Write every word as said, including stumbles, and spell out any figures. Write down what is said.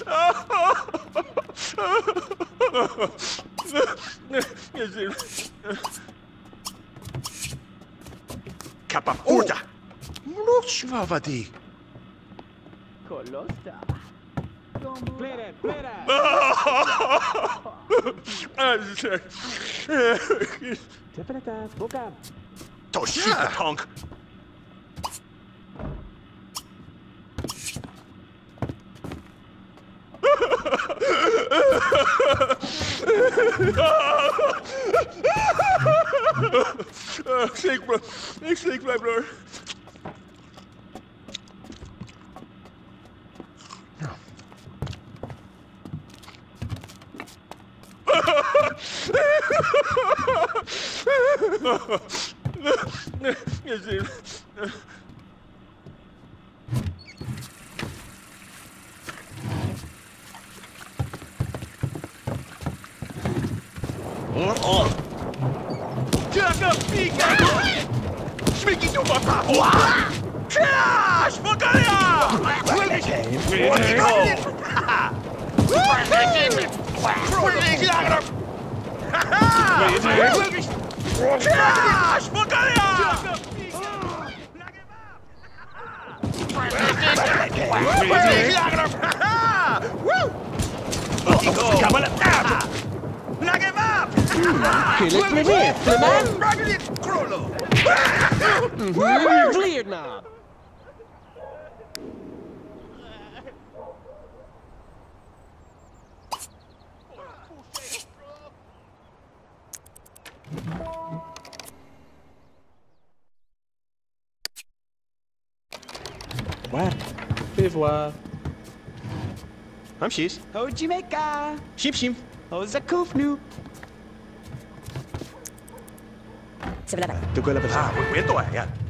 Kappa orda! Mroczwawadi! Kolosta. Plere, plere! Tepeleta, boka. To shit, honk! Shake, bro. Ik shake, my bro. Jaga pica! Smicky to my papa! Trash! Mogalia! Trash! Mogalia! Lag him up! Kill it, meneer. Fleman. Raggedy Krollo! Cleared now. Ouais. Fais voir. I'm she's. Ho Jamaica. Sheep sheep. Ho Zakufnu. De quella persona. Ah, questo è, eh.